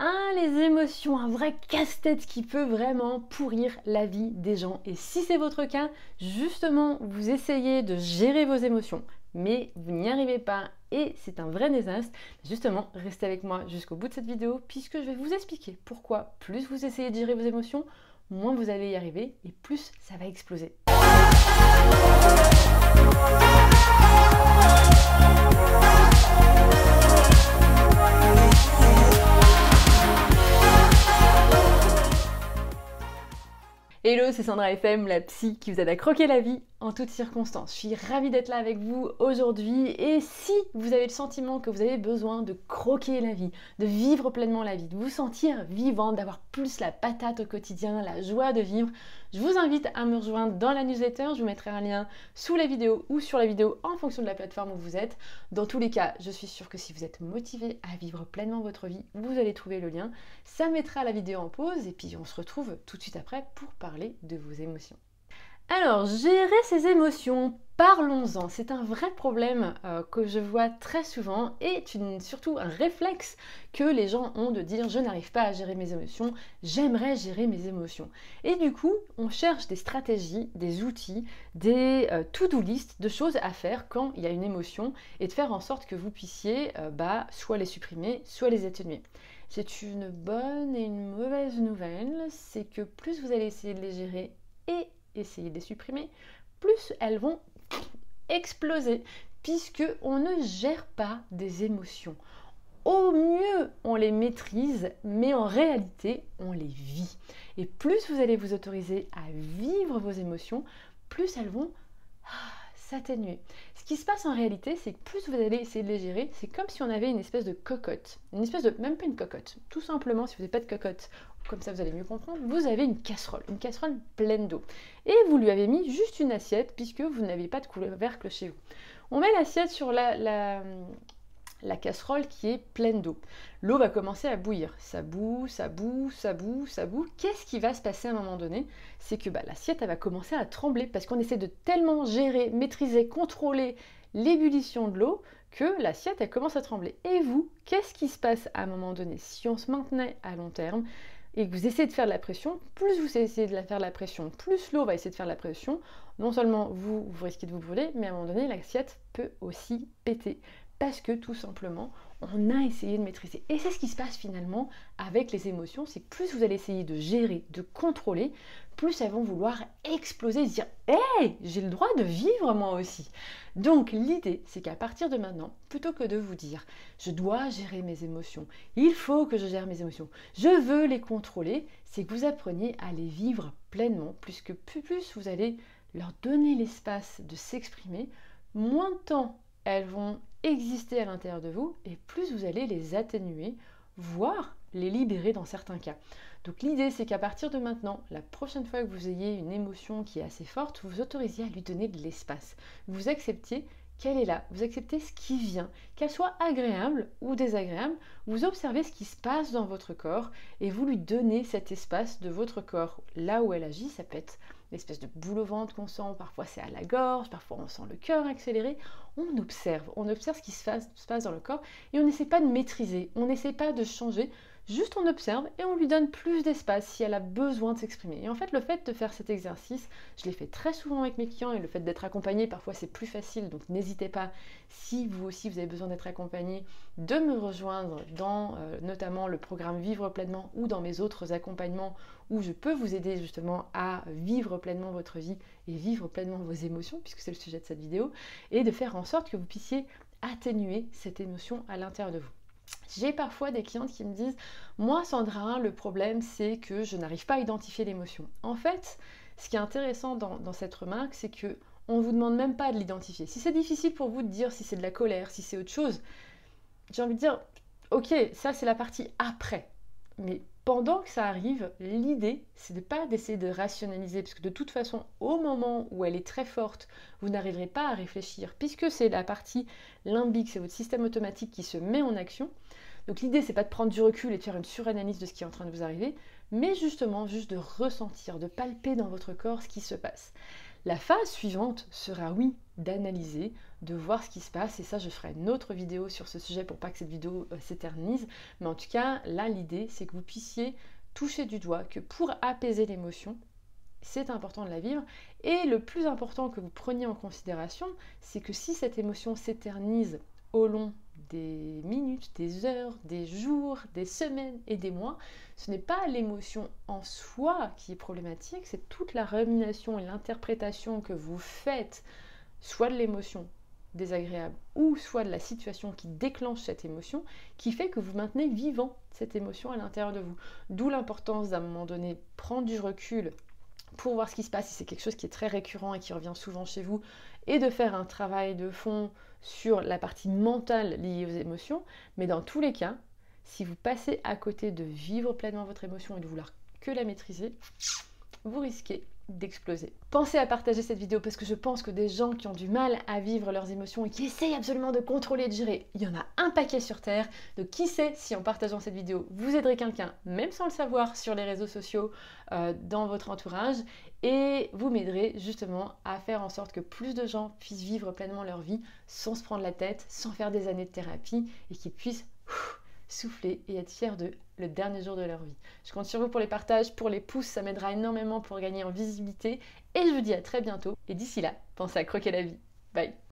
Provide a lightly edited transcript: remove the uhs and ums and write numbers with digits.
Les émotions, un vrai casse-tête qui peut vraiment pourrir la vie des gens. Et si c'est votre cas, justement, vous essayez de gérer vos émotions, mais vous n'y arrivez pas et c'est un vrai désastre, justement, restez avec moi jusqu'au bout de cette vidéo puisque je vais vous expliquer pourquoi plus vous essayez de gérer vos émotions, moins vous allez y arriver et plus ça va exploser. Hello, c'est Sandra FM, la psy qui vous aide à croquer la vie en toutes circonstances. Je suis ravie d'être là avec vous aujourd'hui et si vous avez le sentiment que vous avez besoin de croquer la vie, de vivre pleinement la vie, de vous sentir vivant, d'avoir plus la patate au quotidien, la joie de vivre, je vous invite à me rejoindre dans la newsletter. Je vous mettrai un lien sous la vidéo ou sur la vidéo en fonction de la plateforme où vous êtes. Dans tous les cas, je suis sûre que si vous êtes motivé à vivre pleinement votre vie, vous allez trouver le lien. Ça mettra la vidéo en pause et puis on se retrouve tout de suite après pour parler de vos émotions. Alors, gérer ses émotions, parlons-en. C'est un vrai problème que je vois très souvent et surtout un réflexe que les gens ont de dire « je n'arrive pas à gérer mes émotions, j'aimerais gérer mes émotions ». Et du coup, on cherche des stratégies, des outils, des to-do list de choses à faire quand il y a une émotion et de faire en sorte que vous puissiez soit les supprimer, soit les atténuer. C'est une bonne et une mauvaise nouvelle, c'est que plus vous allez essayer de les gérer et essayer de les supprimer, plus elles vont exploser, puisque on ne gère pas des émotions. Au mieux, on les maîtrise, mais en réalité, on les vit. Et plus vous allez vous autoriser à vivre vos émotions, plus elles vont s'atténuer. Ce qui se passe en réalité, c'est que plus vous allez essayer de les gérer, c'est comme si on avait une espèce de cocotte, même pas une cocotte, tout simplement, si vous n'avez pas de cocotte, comme ça vous allez mieux comprendre, vous avez une casserole pleine d'eau. Et vous lui avez mis juste une assiette, puisque vous n'avez pas de couvercle chez vous. On met l'assiette sur la casserole qui est pleine d'eau. L'eau va commencer à bouillir. Ça bout, ça bout, ça bout, ça bout. Qu'est-ce qui va se passer à un moment donné? C'est que l'assiette elle va commencer à trembler parce qu'on essaie de tellement gérer, maîtriser, contrôler l'ébullition de l'eau que l'assiette elle commence à trembler. Et vous, qu'est-ce qui se passe à un moment donné? Si on se maintenait à long terme et que vous essayez de faire de la pression, plus vous essayez de faire de la pression, plus l'eau va essayer de faire de la pression. Non seulement vous risquez de vous brûler, mais à un moment donné, l'assiette peut aussi péter. Parce que tout simplement, on a essayé de maîtriser. Et c'est ce qui se passe finalement avec les émotions, c'est que plus vous allez essayer de gérer, de contrôler, plus elles vont vouloir exploser et se dire « Hey, j'ai le droit de vivre moi aussi !» Donc l'idée, c'est qu'à partir de maintenant, plutôt que de vous dire « Je dois gérer mes émotions, il faut que je gère mes émotions, je veux les contrôler », c'est que vous appreniez à les vivre pleinement, puisque plus vous allez leur donner l'espace de s'exprimer, moins de temps elles vont exister à l'intérieur de vous et plus vous allez les atténuer, voire les libérer dans certains cas. Donc l'idée c'est qu'à partir de maintenant, la prochaine fois que vous ayez une émotion qui est assez forte, vous vous autorisiez à lui donner de l'espace. Vous acceptez qu'elle est là, vous acceptez ce qui vient, qu'elle soit agréable ou désagréable, vous observez ce qui se passe dans votre corps et vous lui donnez cet espace de votre corps. Là où elle agit, ça peut être l'espèce de boule au ventre qu'on sent, parfois c'est à la gorge, parfois on sent le cœur accéléré. On observe ce qui se passe dans le corps et on n'essaie pas de maîtriser, on n'essaie pas de changer, juste on observe et on lui donne plus d'espace si elle a besoin de s'exprimer. Et en fait, le fait de faire cet exercice, je l'ai fait très souvent avec mes clients et le fait d'être accompagné, parfois c'est plus facile, donc n'hésitez pas, si vous aussi vous avez besoin d'être accompagné, de me rejoindre dans notamment le programme Vivre pleinement ou dans mes autres accompagnements où je peux vous aider justement à vivre pleinement votre vie et vivre pleinement vos émotions, puisque c'est le sujet de cette vidéo, et de faire en sorte que vous puissiez atténuer cette émotion à l'intérieur de vous. J'ai parfois des clientes qui me disent « Moi Sandra, le problème c'est que je n'arrive pas à identifier l'émotion ». En fait, ce qui est intéressant dans cette remarque, c'est que on ne vous demande même pas de l'identifier. Si c'est difficile pour vous de dire si c'est de la colère, si c'est autre chose, j'ai envie de dire « Ok, ça c'est la partie après ». Mais pendant que ça arrive, l'idée, c'est de pas d'essayer de rationaliser, parce que de toute façon, au moment où elle est très forte, vous n'arriverez pas à réfléchir, puisque c'est la partie limbique, c'est votre système automatique qui se met en action. Donc l'idée, c'est pas de prendre du recul et de faire une suranalyse de ce qui est en train de vous arriver, mais justement, juste de ressentir, de palper dans votre corps ce qui se passe. La phase suivante sera, oui, d'analyser, de voir ce qui se passe. Et ça, je ferai une autre vidéo sur ce sujet pour pas que cette vidéo s'éternise. Mais en tout cas, là, l'idée, c'est que vous puissiez toucher du doigt que pour apaiser l'émotion, c'est important de la vivre. Et le plus important que vous preniez en considération, c'est que si cette émotion s'éternise au long des minutes, des heures, des jours, des semaines et des mois, ce n'est pas l'émotion en soi qui est problématique, c'est toute la rumination et l'interprétation que vous faites, soit de l'émotion désagréable ou soit de la situation qui déclenche cette émotion, qui fait que vous maintenez vivant cette émotion à l'intérieur de vous. D'où l'importance d'un moment donné prendre du recul pour voir ce qui se passe si c'est quelque chose qui est très récurrent et qui revient souvent chez vous, et de faire un travail de fond sur la partie mentale liée aux émotions. Mais dans tous les cas, si vous passez à côté de vivre pleinement votre émotion et de vouloir que la maîtriser, vous risquez d'exploser. Pensez à partager cette vidéo parce que je pense que des gens qui ont du mal à vivre leurs émotions et qui essayent absolument de contrôler et de gérer, il y en a un paquet sur Terre. Donc qui sait si en partageant cette vidéo, vous aiderez quelqu'un, même sans le savoir, sur les réseaux sociaux, dans votre entourage, et vous m'aiderez justement à faire en sorte que plus de gens puissent vivre pleinement leur vie sans se prendre la tête, sans faire des années de thérapie, et qu'ils puissent souffler et être fiers d'eux le dernier jour de leur vie. Je compte sur vous pour les partages, pour les pouces, ça m'aidera énormément pour gagner en visibilité, et je vous dis à très bientôt, et d'ici là, pensez à croquer la vie. Bye.